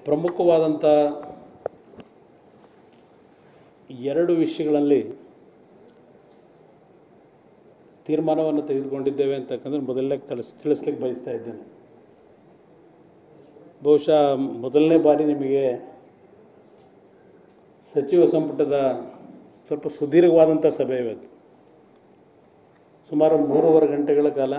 ಪ್ರಮುಖವಾದಂಥ ಎರಡು ವಿಷಯಗಳಲ್ಲಿ ತೀರ್ಮಾನವನ್ನು ತೆಗೆದುಕೊಂಡಿದ್ದೇವೆ ಅಂತಕ್ಕಂದ್ರೆ ಮೊದಲನೇ ತಿಳಿಸ್ಲಿಕ್ಕೆ ಬಯಸ್ತಾ ಇದ್ದೇನೆ. ಬಹುಶಃ ಮೊದಲನೇ ಬಾರಿ ನಿಮಗೆ ಸಚಿವ ಸಂಪುಟದ ಸ್ವಲ್ಪ ಸುದೀರ್ಘವಾದಂಥ ಸಭೆ ಇವತ್ತು. ಸುಮಾರು 3.5 ಗಂಟೆಗಳ ಕಾಲ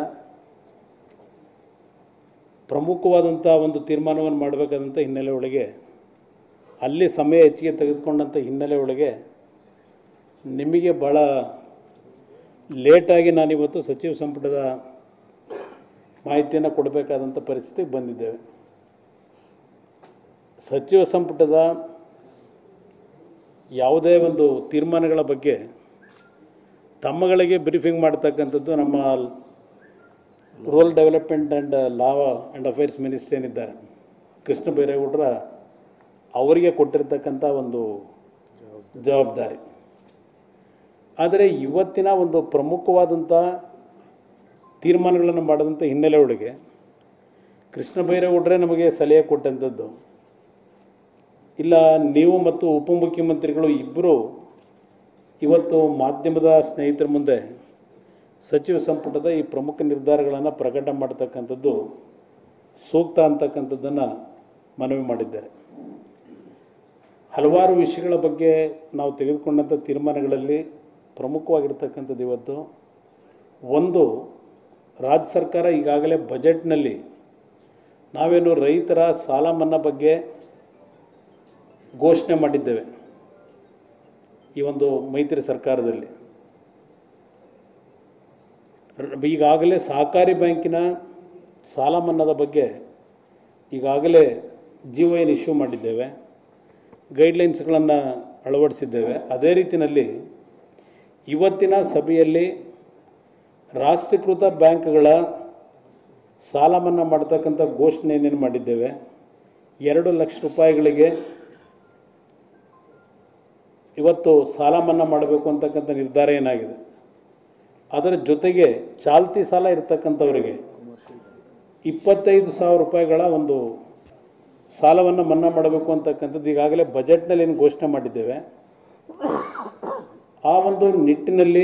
ಪ್ರಮುಖವಾದಂಥ ಒಂದು ತೀರ್ಮಾನವನ್ನು ಮಾಡಬೇಕಾದಂಥ ಹಿನ್ನೆಲೆ ಒಳಗೆ, ಅಲ್ಲಿ ಸಮಯ ಹೆಚ್ಚಿಗೆ ತೆಗೆದುಕೊಂಡಂಥ ಹಿನ್ನೆಲೆ ಒಳಗೆ ನಿಮಗೆ ಭಾಳ ಲೇಟಾಗಿ ನಾನಿವತ್ತು ಸಚಿವ ಸಂಪುಟದ ಮಾಹಿತಿಯನ್ನು ಕೊಡಬೇಕಾದಂಥ ಪರಿಸ್ಥಿತಿಗೆ ಬಂದಿದ್ದೇವೆ. ಸಚಿವ ಸಂಪುಟದ ಯಾವುದೇ ಒಂದು ತೀರ್ಮಾನಗಳ ಬಗ್ಗೆ ತಮ್ಮಗಳಿಗೆ ಬ್ರೀಫಿಂಗ್ ಮಾಡ್ತಕ್ಕಂಥದ್ದು ನಮ್ಮ rural development and law and affairs minister ಏನಿದ್ದಾರೆ ಕೃಷ್ಣ ಬೈರೇಗೌಡರ ಅವರಿಗೆ ಕೊಟ್ಟಿರ್ತಕ್ಕಂಥ ಒಂದು ಜವಾಬ್ದಾರಿ. ಆದರೆ ಇವತ್ತಿನ ಒಂದು ಪ್ರಮುಖವಾದಂಥ ತೀರ್ಮಾನಗಳನ್ನು ಮಾಡಿದಂಥ ಹಿನ್ನೆಲೆ ಒಳಗೆ ಕೃಷ್ಣ ಬೈರೇಗೌಡರೇ ನಮಗೆ ಸಲಹೆ ಕೊಟ್ಟಂಥದ್ದು, ಇಲ್ಲ ನೀವು ಮತ್ತು ಉಪಮುಖ್ಯಮಂತ್ರಿಗಳು ಇಬ್ಬರು ಇವತ್ತು ಮಾಧ್ಯಮದ ಸ್ನೇಹಿತರ ಮುಂದೆ ಸಚಿವ ಸಂಪುಟದ ಈ ಪ್ರಮುಖ ನಿರ್ಧಾರಗಳನ್ನು ಪ್ರಕಟ ಮಾಡ್ತಕ್ಕಂಥದ್ದು ಸೂಕ್ತ ಅಂತಕ್ಕಂಥದ್ದನ್ನು ಮನವಿ ಮಾಡಿದ್ದಾರೆ. ಹಲವಾರು ವಿಷಯಗಳ ಬಗ್ಗೆ ನಾವು ತೆಗೆದುಕೊಂಡಂಥ ತೀರ್ಮಾನಗಳಲ್ಲಿ ಪ್ರಮುಖವಾಗಿರ್ತಕ್ಕಂಥದ್ದು ಇವತ್ತು ಒಂದು, ರಾಜ್ಯ ಸರ್ಕಾರ ಈಗಾಗಲೇ ಬಜೆಟ್ನಲ್ಲಿ ನಾವೇನು ರೈತರ ಸಾಲ ಮನ್ನಾ ಬಗ್ಗೆ ಘೋಷಣೆ ಮಾಡಿದ್ದೇವೆ. ಈ ಒಂದು ಮೈತ್ರಿ ಸರ್ಕಾರದಲ್ಲಿ ಈಗಾಗಲೇ ಸಹಕಾರಿ ಬ್ಯಾಂಕಿನ ಸಾಲ ಮನ್ನಾದ ಬಗ್ಗೆ ಈಗಾಗಲೇ GON ಇಶ್ಯೂ ಮಾಡಿದ್ದೇವೆ, ಗೈಡ್ಲೈನ್ಸ್ಗಳನ್ನು ಅಳವಡಿಸಿದ್ದೇವೆ. ಅದೇ ರೀತಿಯಲ್ಲಿ ಇವತ್ತಿನ ಸಭೆಯಲ್ಲಿ ರಾಷ್ಟ್ರೀಕೃತ ಬ್ಯಾಂಕ್ಗಳ ಸಾಲ ಮನ್ನಾ ಮಾಡ್ತಕ್ಕಂಥ ಘೋಷಣೆ ಏನೇನು ಮಾಡಿದ್ದೇವೆ, 2 ಲಕ್ಷ ರೂಪಾಯಿಗಳಿಗೆ ಇವತ್ತು ಸಾಲ ಮನ್ನಾ ಮಾಡಬೇಕು ಅಂತಕ್ಕಂಥ ನಿರ್ಧಾರ ಏನಾಗಿದೆ. ಅದರ ಜೊತೆಗೆ ಚಾಲ್ತಿ ಸಾಲ ಇರತಕ್ಕಂಥವರಿಗೆ 25,000 ರೂಪಾಯಿಗಳ ಒಂದು ಸಾಲವನ್ನು ಮನ್ನಾ ಮಾಡಬೇಕು ಅಂತಕ್ಕಂಥದ್ದು ಈಗಾಗಲೇ ಬಜೆಟ್ನಲ್ಲಿ ಏನು ಘೋಷಣೆ ಮಾಡಿದ್ದೇವೆ. ಆ ಒಂದು ನಿಟ್ಟಿನಲ್ಲಿ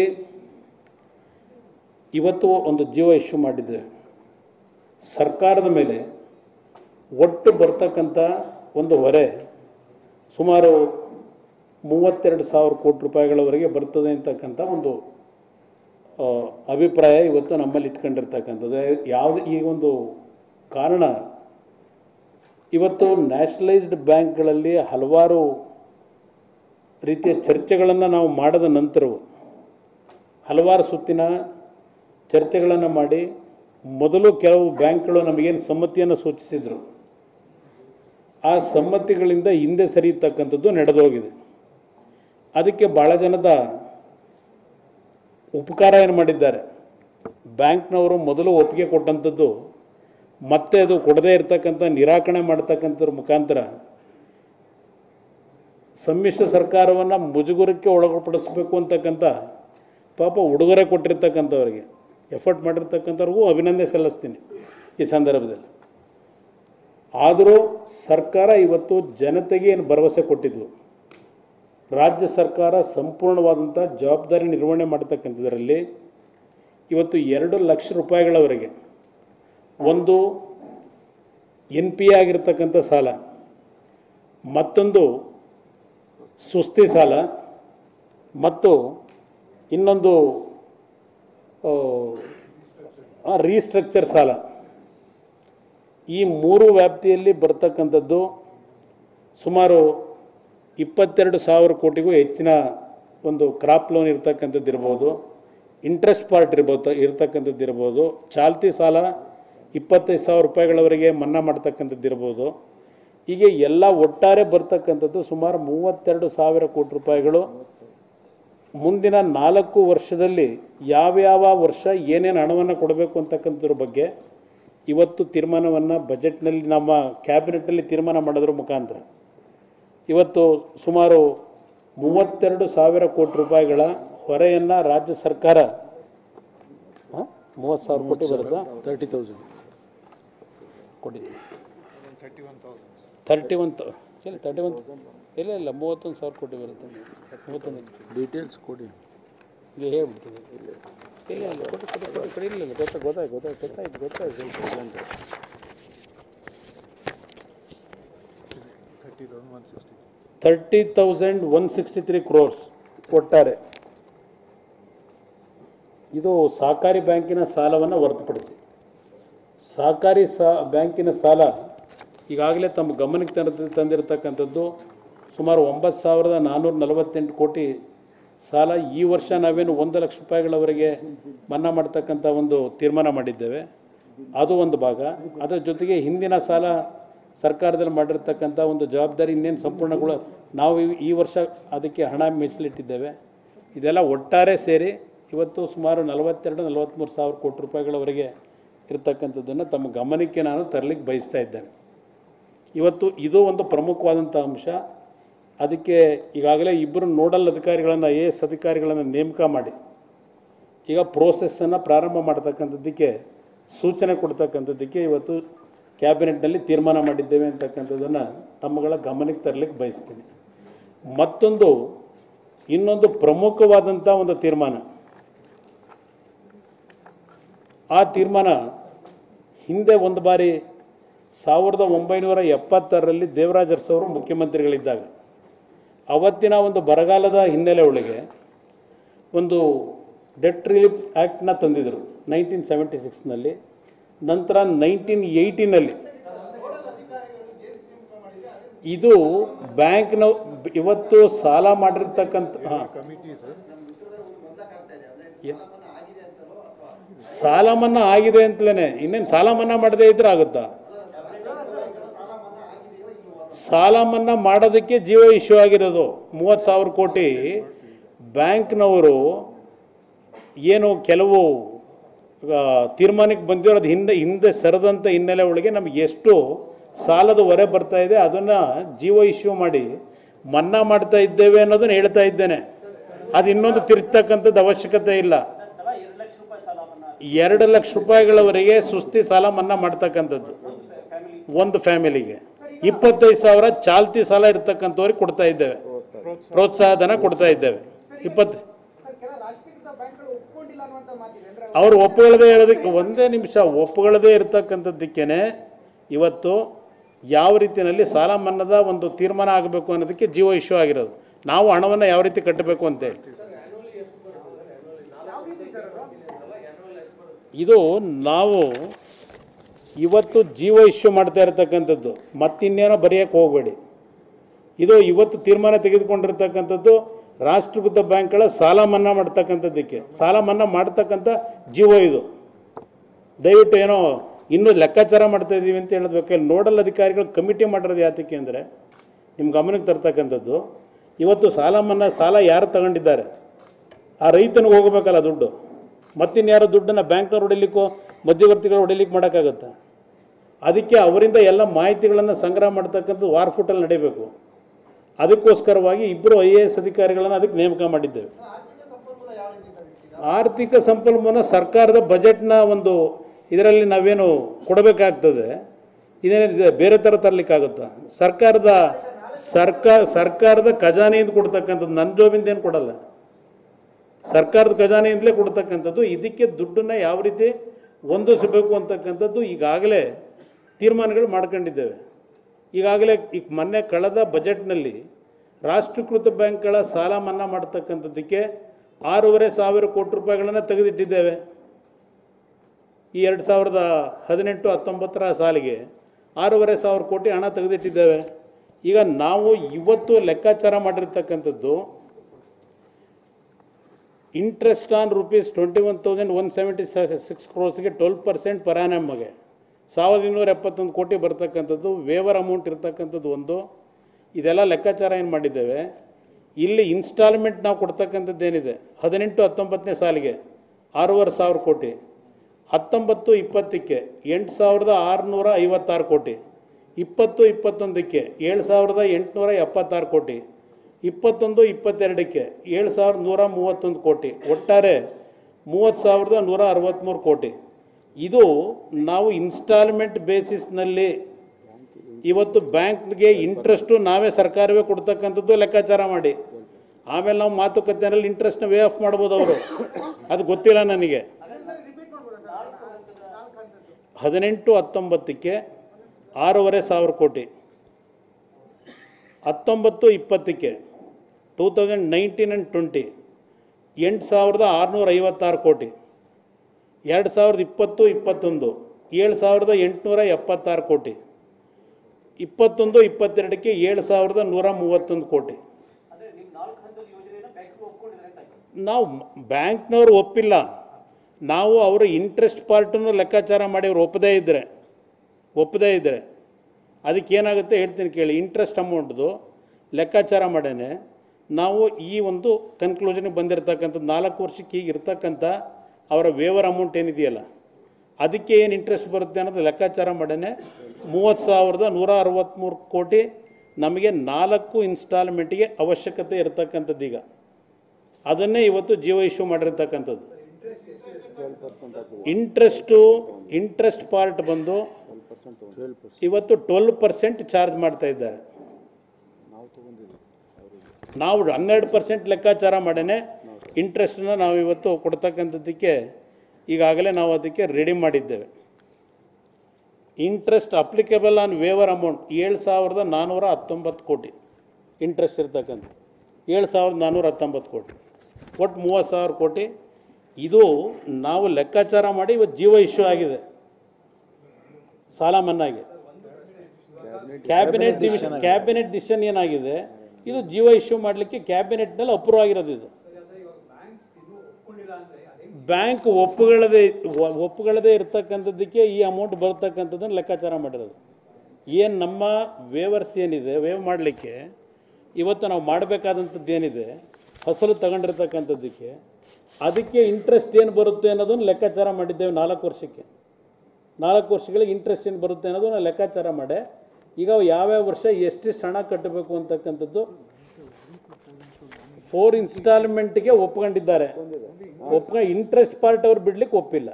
ಇವತ್ತು ಒಂದು GO ಇಶ್ಯೂ ಮಾಡಿದ್ದೇವೆ. ಸರ್ಕಾರದ ಮೇಲೆ ಒಟ್ಟು ಬರ್ತಕ್ಕಂಥ ಒಂದು ಹೊರೆ ಸುಮಾರು 32,000 ಕೋಟಿ ರೂಪಾಯಿಗಳವರೆಗೆ ಬರ್ತದೆ ಅಂತಕ್ಕಂಥ ಒಂದು ಅಭಿಪ್ರಾಯ ಇವತ್ತು ನಮ್ಮಲ್ಲಿ ಇಟ್ಕೊಂಡಿರ್ತಕ್ಕಂಥದ್ದು. ಯಾವುದು ಈ ಒಂದು ಕಾರಣ, ಇವತ್ತು ನ್ಯಾಷನಲೈಸ್ಡ್ ಬ್ಯಾಂಕ್ಗಳಲ್ಲಿ ಹಲವಾರು ರೀತಿಯ ಚರ್ಚೆಗಳನ್ನು ನಾವು ಮಾಡಿದ ನಂತರವೂ ಹಲವಾರು ಸುತ್ತಿನ ಚರ್ಚೆಗಳನ್ನು ಮಾಡಿ ಮೊದಲು ಕೆಲವು ಬ್ಯಾಂಕ್ಗಳು ನಮಗೇನು ಸಮ್ಮತಿಯನ್ನು ಸೂಚಿಸಿದರು, ಆ ಸಮ್ಮತಿಗಳಿಂದ ಹಿಂದೆ ಸರಿಯತಕ್ಕಂಥದ್ದು ನಡೆದೋಗಿದೆ. ಅದಕ್ಕೆ ಭಾಳ ಜನದ ಉಪಕಾರ ಏನು ಮಾಡಿದ್ದಾರೆ, ಬ್ಯಾಂಕ್ನವರು ಮೊದಲು ಒಪ್ಪಿಗೆ ಕೊಟ್ಟಂಥದ್ದು ಮತ್ತೆ ಅದು ಕೊಡದೇ ಇರತಕ್ಕಂಥ ನಿರಾಕರಣೆ ಮಾಡ್ತಕ್ಕಂಥದ್ರ ಮುಖಾಂತರ ಸಮ್ಮಿಶ್ರ ಸರ್ಕಾರವನ್ನು ಮುಜುಗರಕ್ಕೆ ಒಳಪಡಿಸಬೇಕು ಅಂತಕ್ಕಂಥ ಪಾಪ ಉಡುಗೊರೆ ಕೊಟ್ಟಿರ್ತಕ್ಕಂಥವ್ರಿಗೆ, ಎಫರ್ಟ್ ಮಾಡಿರ್ತಕ್ಕಂಥವ್ರಿಗೂ ಅಭಿನಂದನೆ ಸಲ್ಲಿಸ್ತೀನಿ ಈ ಸಂದರ್ಭದಲ್ಲಿ. ಆದರೂ ಸರ್ಕಾರ ಇವತ್ತು ಜನತೆಗೆ ಏನು ಭರವಸೆ ಕೊಟ್ಟಿದ್ವು, ರಾಜ್ಯ ಸರ್ಕಾರ ಸಂಪೂರ್ಣವಾದಂಥ ಜವಾಬ್ದಾರಿ ನಿರ್ವಹಣೆ ಮಾಡ್ತಕ್ಕಂಥದ್ರಲ್ಲಿ ಇವತ್ತು 2 ಲಕ್ಷ ರೂಪಾಯಿಗಳವರೆಗೆ ಒಂದು NPA ಆಗಿರ್ತಕ್ಕಂಥ ಸಾಲ, ಮತ್ತೊಂದು ಸುಸ್ತಿ ಸಾಲ, ಮತ್ತು ಇನ್ನೊಂದು ರೀಸ್ಟ್ರಕ್ಚರ್ ಸಾಲ, ಈ 3 ವ್ಯಾಪ್ತಿಯಲ್ಲಿ ಬರ್ತಕ್ಕಂಥದ್ದು ಸುಮಾರು 22,000 ಕೋಟಿಗೂ ಹೆಚ್ಚಿನ ಒಂದು ಕ್ರಾಪ್ ಲೋನ್ ಇರ್ತಕ್ಕಂಥದ್ದು ಇರ್ಬೋದು, ಇಂಟ್ರೆಸ್ಟ್ ಪಾರ್ಟ್ ಇರ್ತಕ್ಕಂಥದ್ದು ಇರ್ಬೋದು, ಚಾಲ್ತಿ ಸಾಲ 25,000 ರೂಪಾಯಿಗಳವರೆಗೆ ಮನ್ನಾ ಮಾಡ್ತಕ್ಕಂಥದ್ದು ಇರ್ಬೋದು. ಹೀಗೆ ಎಲ್ಲ ಒಟ್ಟಾರೆ ಬರ್ತಕ್ಕಂಥದ್ದು ಸುಮಾರು 32,000 ಕೋಟಿ ರೂಪಾಯಿಗಳು. ಮುಂದಿನ 4 ವರ್ಷದಲ್ಲಿ ಯಾವ್ಯಾವ ವರ್ಷ ಏನೇನು ಹಣವನ್ನು ಕೊಡಬೇಕು ಅಂತಕ್ಕಂಥದ್ರ ಬಗ್ಗೆ ಇವತ್ತು ತೀರ್ಮಾನವನ್ನು ಬಜೆಟ್ನಲ್ಲಿ ನಮ್ಮ ಕ್ಯಾಬಿನೆಟ್ನಲ್ಲಿ ತೀರ್ಮಾನ ಮಾಡೋದ್ರ ಮುಖಾಂತರ ಇವತ್ತು ಸುಮಾರು 32,000 ಕೋಟಿ ರೂಪಾಯಿಗಳ ಹೊರೆಯನ್ನು ರಾಜ್ಯ ಸರ್ಕಾರ 30,000 ಕೋಟಿ ಬರುತ್ತಾ 30,000 ಕೊಡಿ 31 ಇಲ್ಲ 31 ಇಲ್ಲ 31,000 ಕೋಟಿ ಬರುತ್ತೆ. 31 ಡೀಟೇಲ್ಸ್ ಕೊಡಿ. ಈಗ ಹೇಳ್ಬಿಡ್ತೀನಿ. ಇಲ್ಲ ಕೊಡಿ ಇಲ್ಲ ಗೊತ್ತಾಯ್ತು 30,163 crores ಒಟ್ಟಾರೆ. ಇದು ಸಹಕಾರಿ ಬ್ಯಾಂಕಿನ ಸಾಲವನ್ನು ಹೊರತುಪಡಿಸಿ. ಸಹಕಾರಿ ಬ್ಯಾಂಕಿನ ಸಾಲ ಈಗಾಗಲೇ ತಮ್ಮ ಗಮನಕ್ಕೆ ತಂದಿರತಕ್ಕಂಥದ್ದು ಸುಮಾರು 9,448 ಕೋಟಿ ಸಾಲ. ಈ ವರ್ಷ ನಾವೇನು 1 ಲಕ್ಷ ರೂಪಾಯಿಗಳವರೆಗೆ ಮನ್ನಾ ಮಾಡ್ತಕ್ಕಂಥ ಒಂದು ತೀರ್ಮಾನ ಮಾಡಿದ್ದೇವೆ, ಅದು ಒಂದು ಭಾಗ. ಅದರ ಜೊತೆಗೆ ಹಿಂದಿನ ಸಾಲ ಸರ್ಕಾರದಲ್ಲಿ ಮಾಡಿರ್ತಕ್ಕಂಥ ಒಂದು ಜವಾಬ್ದಾರಿ ಇನ್ನೇನು ಸಂಪೂರ್ಣಗಳು ನಾವು ಈ ವರ್ಷ ಅದಕ್ಕೆ ಹಣ ಮೀಸಲಿಟ್ಟಿದ್ದೇವೆ. ಇದೆಲ್ಲ ಒಟ್ಟಾರೆ ಸೇರಿ ಇವತ್ತು ಸುಮಾರು 42-43 ಸಾವಿರ ಕೋಟಿ ರೂಪಾಯಿಗಳವರೆಗೆ ಇರತಕ್ಕಂಥದ್ದನ್ನು ತಮ್ಮ ಗಮನಕ್ಕೆ ನಾನು ತರಲಿಕ್ಕೆ ಬಯಸ್ತಾ ಇದ್ದೇನೆ. ಇವತ್ತು ಇದು ಒಂದು ಪ್ರಮುಖವಾದಂಥ ಅಂಶ. ಅದಕ್ಕೆ ಈಗಾಗಲೇ 2 ನೋಡಲ್ ಅಧಿಕಾರಿಗಳನ್ನು IAS ಅಧಿಕಾರಿಗಳನ್ನು ನೇಮಕ ಮಾಡಿ ಈಗ ಪ್ರೋಸೆಸ್ಸನ್ನು ಪ್ರಾರಂಭ ಮಾಡ್ತಕ್ಕಂಥದ್ದಕ್ಕೆ ಸೂಚನೆ ಕೊಡ್ತಕ್ಕಂಥದ್ದಕ್ಕೆ ಇವತ್ತು ಕ್ಯಾಬಿನೆಟ್ನಲ್ಲಿ ತೀರ್ಮಾನ ಮಾಡಿದ್ದೇವೆ ಅಂತಕ್ಕಂಥದ್ದನ್ನು ತಮ್ಮಗಳ ಗಮನಕ್ಕೆ ತರಲಿಕ್ಕೆ ಬಯಸ್ತೀನಿ. ಇನ್ನೊಂದು ಪ್ರಮುಖವಾದಂಥ ಒಂದು ತೀರ್ಮಾನ, ಆ ತೀರ್ಮಾನ ಹಿಂದೆ ಒಂದು ಬಾರಿ 1976ರಲ್ಲಿ ದೇವರಾಜ ಅರಸು ಅವರು ಮುಖ್ಯಮಂತ್ರಿಗಳಿದ್ದಾಗ ಅವತ್ತಿನ ಒಂದು ಬರಗಾಲದ ಹಿನ್ನೆಲೆ ಒಳಗೆ ಒಂದು ಡೆಟ್ ರಿಲೀಫ್ ಆ್ಯಕ್ಟ್ನ ತಂದಿದ್ದರು 1976ನಲ್ಲಿ. ನಂತರ 1980ನಲ್ಲಿ ಇದು ಬ್ಯಾಂಕ್ನ ಇವತ್ತು ಸಾಲ ಮಾಡಿರ್ತಕ್ಕಂಥ ಸಾಲ ಮನ್ನಾ ಆಗಿದೆ ಅಂತಲೇ, ಇನ್ನೇನು ಸಾಲ ಮನ್ನಾ ಮಾಡದೇ ಇದ್ರೆ ಆಗುತ್ತಾ? ಸಾಲ ಮನ್ನಾ ಮಾಡೋದಕ್ಕೆ ಜೀವ ಇಶ್ಯೂ ಆಗಿರೋದು 30,000 ಕೋಟಿ. ಬ್ಯಾಂಕ್ನವರು ಏನು ಕೆಲವು ತೀರ್ಮಾನಕ್ಕೆ ಬಂದಿರೋದು ಹಿಂದೆ ಸರಿದಂಥ ಹಿನ್ನೆಲೆ ಒಳಗೆ ನಮಗೆ ಎಷ್ಟು ಸಾಲದ ಹೊರೆ ಬರ್ತಾ ಇದೆ ಅದನ್ನು ಜೀವ ಇಶ್ಯೂ ಮಾಡಿ ಮನ್ನಾ ಮಾಡ್ತಾ ಇದ್ದೇವೆ ಅನ್ನೋದನ್ನು ಹೇಳ್ತಾ ಇದ್ದೇನೆ. ಅದು ಇನ್ನೊಂದು ತಿರುಗ್ತಕ್ಕಂಥದ್ದು ಅವಶ್ಯಕತೆ ಇಲ್ಲ. 2 ಲಕ್ಷ ರೂಪಾಯಿಗಳವರೆಗೆ ಸುಸ್ತಿ ಸಾಲ ಮನ್ನಾ ಮಾಡ್ತಕ್ಕಂಥದ್ದು ಒಂದು ಫ್ಯಾಮಿಲಿಗೆ. 25,000 ಚಾಲ್ತಿ ಸಾಲ ಇರ್ತಕ್ಕಂಥವ್ರಿಗೆ ಕೊಡ್ತಾ ಇದ್ದೇವೆ, ಪ್ರೋತ್ಸಾಹಧನ ಕೊಡ್ತಾ ಇದ್ದೇವೆ. ಅವರು ಒಪ್ಪುಗಳದೇ ಇರೋದಕ್ಕೆ ಒಂದೇ ನಿಮಿಷ ಒಪ್ಪುಗಳದೇ ಇರತಕ್ಕಂಥದ್ದಕ್ಕೇ ಇವತ್ತು ಯಾವ ರೀತಿಯಲ್ಲಿ ಸಾಲ ಮನ್ನಾದ ಒಂದು ತೀರ್ಮಾನ ಆಗಬೇಕು ಅನ್ನೋದಕ್ಕೆ ಜೀವ ಇಶ್ಯೂ ಆಗಿರೋದು. ನಾವು ಹಣವನ್ನು ಯಾವ ರೀತಿ ಕಟ್ಟಬೇಕು ಅಂತೇಳಿ ಇದು ನಾವು ಇವತ್ತು ಜೀವ ಇಶ್ಯೂ ಮಾಡ್ತಾ ಇರತಕ್ಕಂಥದ್ದು. ಮತ್ತಿನ್ನೇನೋ ಬರೆಯೋಕ್ಕೆ ಹೋಗಬೇಡಿ. ಇದು ಇವತ್ತು ತೀರ್ಮಾನ ತೆಗೆದುಕೊಂಡಿರ್ತಕ್ಕಂಥದ್ದು ರಾಷ್ಟ್ರೀಕೃತ ಬ್ಯಾಂಕ್ಗಳ ಸಾಲ ಮನ್ನಾ ಮಾಡ್ತಕ್ಕಂಥದ್ದಕ್ಕೆ. ಸಾಲ ಮನ್ನಾ ಮಾಡ್ತಕ್ಕಂಥ ಜೀವ ಇದು. ದಯವಿಟ್ಟು ಏನೋ ಇನ್ನೂ ಲೆಕ್ಕಾಚಾರ ಮಾಡ್ತಾಯಿದ್ದೀವಿ ಅಂತ ಹೇಳೋದು. ನೋಡಲ್ ಅಧಿಕಾರಿಗಳು ಕಮಿಟಿ ಮಾಡಿರೋದು ಯಾತಕ್ಕೆ ಅಂದರೆ ನಿಮ್ಮ ಗಮನಕ್ಕೆ ತರ್ತಕ್ಕಂಥದ್ದು, ಇವತ್ತು ಸಾಲ ಯಾರು ತಗೊಂಡಿದ್ದಾರೆ ಆ ರೈತನಿಗೆ ಹೋಗಬೇಕಲ್ಲ ದುಡ್ಡು. ಮತ್ತಿನ್ಯಾರೋ ದುಡ್ಡನ್ನು ಬ್ಯಾಂಕ್ನವ್ರು ಹೊಡಿಲಿಕ್ಕೋ ಮಧ್ಯವರ್ತಿಗಳು ಹೊಡಿಲಿಕ್ಕೆ ಮಾಡೋಕ್ಕಾಗತ್ತಾ? ಅದಕ್ಕೆ ಅವರಿಂದ ಎಲ್ಲ ಮಾಹಿತಿಗಳನ್ನು ಸಂಗ್ರಹ ಮಾಡ್ತಕ್ಕಂಥದ್ದು ವಾರಫುಟಲ್ಲಿ ನಡೀಬೇಕು. ಅದಕ್ಕೋಸ್ಕರವಾಗಿ 2 IAS ಅಧಿಕಾರಿಗಳನ್ನು ಅದಕ್ಕೆ ನೇಮಕ ಮಾಡಿದ್ದೇವೆ. ಆರ್ಥಿಕ ಸಂಪನ್ಮೂಲ ಸರ್ಕಾರದ ಬಜೆಟ್ನ ಒಂದು ಇದರಲ್ಲಿ ನಾವೇನು ಕೊಡಬೇಕಾಗ್ತದೆ, ಇದೇನಿದೆ ಬೇರೆ ಥರ ತರಲಿಕ್ಕಾಗುತ್ತಾ? ಸರ್ಕಾರದ ಖಜಾನೆಯಿಂದ ಕೊಡ್ತಕ್ಕಂಥದ್ದು, ನನ್ನ ಜೋಬಿಂದ ಏನು ಕೊಡಲ್ಲ, ಸರ್ಕಾರದ ಖಜಾನೆಯಿಂದಲೇ ಕೊಡ್ತಕ್ಕಂಥದ್ದು. ಇದಕ್ಕೆ ದುಡ್ಡನ್ನು ಯಾವ ರೀತಿ ಹೊಂದಿಸಬೇಕು ಅಂತಕ್ಕಂಥದ್ದು ಈಗಾಗಲೇ ತೀರ್ಮಾನಗಳು ಮಾಡ್ಕೊಂಡಿದ್ದೇವೆ. ಈಗಾಗಲೇ ಮೊನ್ನೆ ಕಳೆದ ಬಜೆಟ್ನಲ್ಲಿ ರಾಷ್ಟ್ರೀಕೃತ ಬ್ಯಾಂಕ್ಗಳ ಸಾಲ ಮನ್ನಾ ಮಾಡ್ತಕ್ಕಂಥದ್ದಕ್ಕೆ 6,500 ಕೋಟಿ ರೂಪಾಯಿಗಳನ್ನು ತೆಗೆದಿಟ್ಟಿದ್ದೇವೆ. ಈ 2018-19 ಸಾಲಿಗೆ 6,500 ಕೋಟಿ ಹಣ ತೆಗೆದಿಟ್ಟಿದ್ದೇವೆ. ಈಗ ನಾವು ಇವತ್ತು ಲೆಕ್ಕಾಚಾರ ಮಾಡಿರ್ತಕ್ಕಂಥದ್ದು ಇಂಟ್ರೆಸ್ಟ್ ಆನ್ ₹21,176 ಕ್ರೋರ್ಸ್ಗೆ 12% ಪರ್ ಆ್ಯನಮ್ಗೆ 1,271 ಕೋಟಿ ಬರ್ತಕ್ಕಂಥದ್ದು ವೇವರ್ ಅಮೌಂಟ್ ಇರ್ತಕ್ಕಂಥದ್ದು ಒಂದು. ಇದೆಲ್ಲ ಲೆಕ್ಕಾಚಾರ ಏನು ಮಾಡಿದ್ದೇವೆ. ಇಲ್ಲಿ ಇನ್ಸ್ಟಾಲ್ಮೆಂಟ್ ನಾವು ಕೊಡ್ತಕ್ಕಂಥದ್ದು ಏನಿದೆ 18-19ನೇ ಸಾಲಿಗೆ 6,500 ಕೋಟಿ, 19-20ಕ್ಕೆ 8,656 ಕೋಟಿ, 20-21ಕ್ಕೆ 7,876 ಕೋಟಿ, 21-22ಕ್ಕೆ 7,131 ಕೋಟಿ, ಒಟ್ಟಾರೆ 30,163 ಕೋಟಿ. ಇದು ನಾವು ಇನ್ಸ್ಟಾಲ್ಮೆಂಟ್ ಬೇಸಿಸ್ನಲ್ಲಿ ಇವತ್ತು ಬ್ಯಾಂಕ್ಗೆ ಇಂಟ್ರೆಸ್ಟು ನಾವೇ ಸರ್ಕಾರವೇ ಕೊಡ್ತಕ್ಕಂಥದ್ದು ಲೆಕ್ಕಾಚಾರ ಮಾಡಿ, ಆಮೇಲೆ ನಾವು ಮಾತುಕತೆಯಲ್ಲಿ ಇಂಟ್ರೆಸ್ಟ್ನ ವೇ ಆಫ್ ಮಾಡ್ಬೋದು ಅವರು, ಅದು ಗೊತ್ತಿಲ್ಲ ನನಗೆ. 18-19ಕ್ಕೆ 6,500 ಕೋಟಿ, 19-20ಕ್ಕೆ 2019 and 20 8,656 ಕೋಟಿ, 2020-21 7,876 ಕೋಟಿ, 21-22ಕ್ಕೆ 7,131 ಕೋಟಿ. ನಾವು ಬ್ಯಾಂಕ್ನವ್ರು ಒಪ್ಪಿಲ್ಲ, ನಾವು ಅವರ ಇಂಟ್ರೆಸ್ಟ್ ಪಾರ್ಟನ್ನು ಲೆಕ್ಕಾಚಾರ ಮಾಡಿ ಅವ್ರು ಒಪ್ಪದೇ ಇದ್ದರೆ ಅದಕ್ಕೇನಾಗುತ್ತೆ ಹೇಳ್ತೀನಿ ಕೇಳಿ. ಇಂಟ್ರೆಸ್ಟ್ ಅಮೌಂಟ್ದು ಲೆಕ್ಕಾಚಾರ ಮಾಡೇನೆ ನಾವು ಈ ಒಂದು ಕನ್ಕ್ಲೂಷನ್ಗೆ ಬಂದಿರತಕ್ಕಂಥದ್ದು 4 ವರ್ಷಕ್ಕೆ ಈಗ ಇರ್ತಕ್ಕಂಥ ಅವರ ವೇವರ್ ಅಮೌಂಟ್ ಏನಿದೆಯಲ್ಲ ಅದಕ್ಕೆ ಏನು ಇಂಟ್ರೆಸ್ಟ್ ಬರುತ್ತೆ ಅನ್ನೋದು ಲೆಕ್ಕಾಚಾರ ಮಾಡೇನೆ 30,163 ಕೋಟಿ ನಮಗೆ 4 ಇನ್ಸ್ಟಾಲ್ಮೆಂಟಿಗೆ ಅವಶ್ಯಕತೆ ಇರತಕ್ಕಂಥದ್ದು. ಈಗ ಅದನ್ನೇ ಇವತ್ತು ಜಿಯೋ ಇಶ್ಯೂ ಮಾಡಿರ್ತಕ್ಕಂಥದ್ದು. ಇಂಟ್ರೆಸ್ಟ್ ಪಾರ್ಟ್ ಬಂದು ಇವತ್ತು 12% ಚಾರ್ಜ್ ಮಾಡ್ತಾ ಇದ್ದಾರೆ. ನಾವು 12% ಲೆಕ್ಕಾಚಾರ ಮಾಡೇನೆ ಇಂಟ್ರೆಸ್ಟನ್ನು ನಾವು ಇವತ್ತು ಕೊಡ್ತಕ್ಕಂಥದ್ದಕ್ಕೆ ಈಗಾಗಲೇ ನಾವು ಅದಕ್ಕೆ ರೆಡಿ ಮಾಡಿದ್ದೇವೆ. Interest applicable on waiver amount 7,419 ಕೋಟಿ ಇಂಟ್ರೆಸ್ಟ್ ಇರ್ತಕ್ಕಂಥ 7,419 ಕೋಟಿ, ಒಟ್ಟು 30,000 ಕೋಟಿ. ಇದು ನಾವು ಲೆಕ್ಕಾಚಾರ ಮಾಡಿ ಇವತ್ತು ಜಿಯೋ ಇಶ್ಯೂ ಆಗಿದೆ ಸಾಲ ಮನ್ನಾಗೆ. ಕ್ಯಾಬಿನೆಟ್ ಡಿಸಿಷನ್ ಏನಾಗಿದೆ, ಇದು ಜಿಯೋ ಇಶ್ಯೂ ಮಾಡಲಿಕ್ಕೆ ಕ್ಯಾಬಿನೆಟ್ನಲ್ಲಿ ಅಪ್ರೂವ್ ಆಗಿರೋದು. ಇದು ಬ್ಯಾಂಕ್ ಒಪ್ಪುಗಳದೇ ಇರ್ತಕ್ಕಂಥದ್ದಕ್ಕೆ ಈ ಅಮೌಂಟ್ ಬರ್ತಕ್ಕಂಥದ್ದನ್ನು ಲೆಕ್ಕಾಚಾರ ಮಾಡಿರೋದು. ಏನು ನಮ್ಮ ವೇವರ್ಸ್ ಏನಿದೆ ವೇವ್ ಮಾಡಲಿಕ್ಕೆ ಇವತ್ತು ನಾವು ಮಾಡಬೇಕಾದಂಥದ್ದು ಏನಿದೆ ಫಸಲು ತಗೊಂಡಿರ್ತಕ್ಕಂಥದ್ದಕ್ಕೆ ಅದಕ್ಕೆ ಇಂಟ್ರೆಸ್ಟ್ ಏನು ಬರುತ್ತೆ ಅನ್ನೋದನ್ನು ಲೆಕ್ಕಾಚಾರ ಮಾಡಿದ್ದೇವೆ. 4 ವರ್ಷಗಳಿಗೆ ಇಂಟ್ರೆಸ್ಟ್ ಏನು ಬರುತ್ತೆ ಅನ್ನೋದನ್ನು ಲೆಕ್ಕಾಚಾರ ಮಾಡಿ ಈಗ ಯಾವ್ಯಾವ ವರ್ಷ ಎಷ್ಟೆಷ್ಟು ಹಣ ಕಟ್ಟಬೇಕು ಅಂತಕ್ಕಂಥದ್ದು 4 ಇನ್ಸ್ಟಾಲ್ಮೆಂಟ್ಗೆ ಒಪ್ಕೊಂಡಿದ್ದಾರೆ. ಇಂಟ್ರೆಸ್ಟ್ ಪಾರ್ಟ್ ಅವ್ರು ಬಿಡ್ಲಿಕ್ಕೆ ಒಪ್ಪಿಲ್ಲ,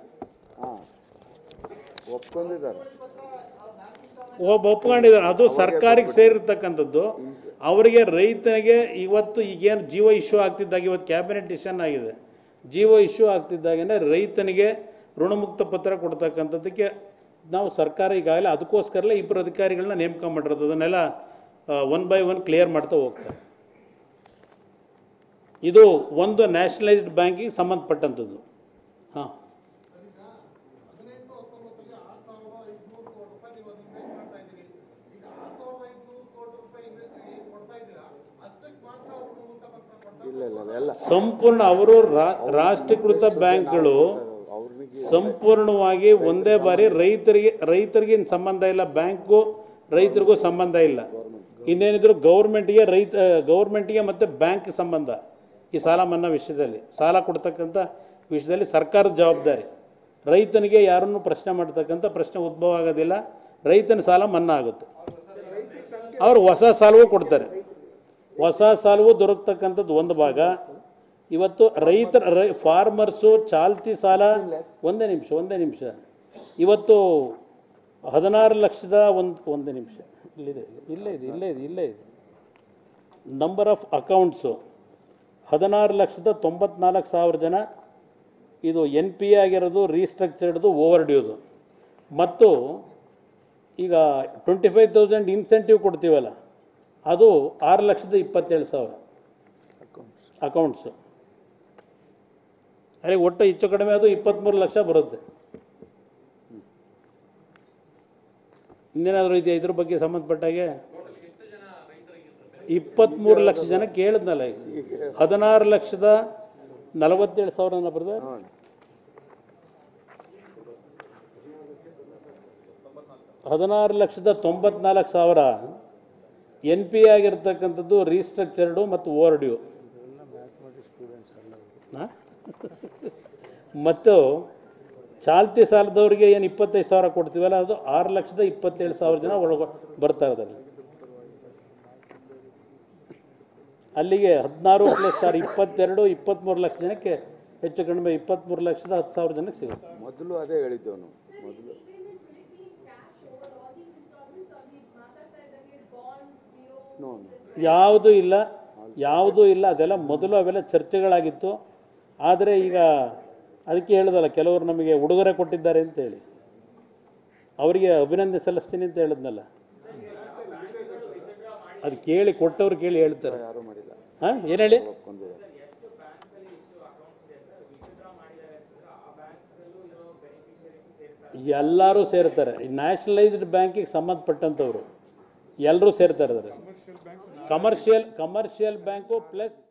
ಒಪ್ಕೊಂಡಿದ್ದಾರೆ. ಅದು ಸರ್ಕಾರಕ್ಕೆ ಸೇರಿರ್ತಕ್ಕಂಥದ್ದು. ಅವರಿಗೆ ರೈತನಿಗೆ ಇವತ್ತು ಈಗೇನು ಜಿಯೋ ಇಶ್ಯೂ ಆಗ್ತಿದ್ದಾಗ ಇವತ್ತು ಕ್ಯಾಬಿನೆಟ್ ಡಿಸಿಷನ್ ಆಗಿದೆ. ಜಿಯೋ ಇಶ್ಯೂ ಆಗ್ತಿದ್ದಾಗೇ ರೈತನಿಗೆ ಋಣಮುಕ್ತ ಪತ್ರ ಕೊಡ್ತಕ್ಕಂಥದ್ದಕ್ಕೆ ನಾವು ಸರ್ಕಾರ ಈಗಾಗಲೇ ಅದಕ್ಕೋಸ್ಕರಲೇ 2 ಅಧಿಕಾರಿಗಳನ್ನ ನೇಮಕ ಮಾಡಿರೋದು. ಅದನ್ನೆಲ್ಲ 1 by 1 ಕ್ಲಿಯರ್ ಮಾಡ್ತಾ ಹೋಗ್ತಾರೆ. ಇದು ಒಂದು ನ್ಯಾಷನಲೈಸ್ಡ್ ಬ್ಯಾಂಕಿಗೆ ಸಂಬಂಧಪಟ್ಟಂಥದ್ದು. ಹಾಂ, ಸಂಪೂರ್ಣ ಅವರು ರಾಷ್ಟ್ರೀಕೃತ ಬ್ಯಾಂಕ್ಗಳು ಸಂಪೂರ್ಣವಾಗಿ ಒಂದೇ ಬಾರಿ ರೈತರಿಗೆ ಸಂಬಂಧ ಇಲ್ಲ, ಬ್ಯಾಂಕು ರೈತರಿಗೂ ಸಂಬಂಧ ಇಲ್ಲ. ಇನ್ನೇನಿದ್ರು ಗೌರ್ಮೆಂಟಿಗೆ ಮತ್ತು ಬ್ಯಾಂಕ್ ಸಂಬಂಧ. ಈ ಸಾಲ ಮನ್ನಾ ವಿಷಯದಲ್ಲಿ ಸಾಲ ಕೊಡ್ತಕ್ಕಂಥ ವಿಷಯದಲ್ಲಿ ಸರ್ಕಾರದ ಜವಾಬ್ದಾರಿ. ರೈತನಿಗೆ ಯಾರನ್ನು ಪ್ರಶ್ನೆ ಮಾಡ್ತಕ್ಕಂಥ ಪ್ರಶ್ನೆ ಉದ್ಭವ ಆಗೋದಿಲ್ಲ. ರೈತನ ಸಾಲ ಮನ್ನಾ ಆಗುತ್ತೆ. ಅವರು ಹೊಸ ಸಾಲವೂ ಕೊಡ್ತಾರೆ. ಹೊಸ ಸಾಲವೂ ದೊರಕತಕ್ಕಂಥದ್ದು ಒಂದು ಭಾಗ. ಇವತ್ತು ಫಾರ್ಮರ್ಸು ಚಾಲ್ತಿ ಸಾಲ ಒಂದೇ ನಿಮಿಷ ಇವತ್ತು 16 ಲಕ್ಷದ ಒಂದು ನಿಮಿಷ ಇಲ್ಲೇ ಇದೆ ನಂಬರ್ ಆಫ್ ಅಕೌಂಟ್ಸು 16,94,000 ಜನ. ಇದು NPA ಆಗಿರೋದು, ರೀಸ್ಟ್ರಕ್ಚರ್ಡ್ದು, ಓವರ್ ಡ್ಯೂದು. ಮತ್ತು ಈಗ 25,000 ಇನ್ಸೆಂಟಿವ್ ಕೊಡ್ತೀವಲ್ಲ ಅದು 6,27,000 ಅಕೌಂಟ್ಸು. ಅಲ್ಲಿ ಒಟ್ಟು ಹೆಚ್ಚು ಕಡಿಮೆ ಅದು 23 ಲಕ್ಷ ಬರುತ್ತೆ. ಇನ್ನೇನಾದರೂ ಇದೆಯಾ ಇದ್ರ ಬಗ್ಗೆ ಸಂಬಂಧಪಟ್ಟಾಗೆ? 23 ಲಕ್ಷ ಜನ ಕೇಳಿದ್ನಲ್ಲ. 16,47,000 ಬರ್ದೆ. 16,94,000 NPA ಆಗಿರ್ತಕ್ಕಂಥದ್ದು, ರೀಸ್ಟ್ರಕ್ಚರ್ಡು ಮತ್ತು ಓವರ್ ಡ್ಯೂ. ಮತ್ತು ಚಾಲ್ತಿ ಸಾಲದವ್ರಿಗೆ ಏನು 25,000 ಕೊಡ್ತೀವಲ್ಲ ಅದು 6,27,000 ಜನ ಬರ್ತಾ ಇರೋದಲ್ಲಿ. ಅಲ್ಲಿಗೆ 16 + 6 23 ಲಕ್ಷ ಜನಕ್ಕೆ ಹೆಚ್ಚು ಕಡಿಮೆ 23,10,000 ಜನಕ್ಕೆ ಸಿಗುತ್ತೆ. ಮೊದಲು ಅದೇ ಹೇಳಿದ್ದೆವು ನಾವು. ಮೊದಲು ಯಾವುದೂ ಇಲ್ಲ ಅದೆಲ್ಲ ಮೊದಲು ಅವೆಲ್ಲ ಚರ್ಚೆಗಳಾಗಿತ್ತು. ಆದರೆ ಈಗ ಅದಕ್ಕೆ ಹೇಳಿದಲ್ಲ, ಕೆಲವರು ನಮಗೆ ಉಡುಗೊರೆ ಕೊಟ್ಟಿದ್ದಾರೆ ಅಂತೇಳಿ ಅವರಿಗೆ ಅಭಿನಂದನೆ ಸಲ್ಲಿಸ್ತೀನಿ ಅಂತ ಹೇಳಿದ್ನಲ್ಲ. ಅದು ಕೇಳಿ ಕೊಟ್ಟವ್ರು ಕೇಳಿ ಹೇಳ್ತಾರೆ. ಹಾಂ, ಏನು ಹೇಳಿ? ಎಲ್ಲರೂ ಸೇರ್ತಾರೆ. ಈ ನ್ಯಾಷನಲೈಸ್ಡ್ ಬ್ಯಾಂಕಿಗೆ ಸಂಬಂಧಪಟ್ಟಂಥವ್ರು ಎಲ್ಲರೂ ಸೇರ್ತಾ ಇದ್ದಾರೆ. Commercial bank plus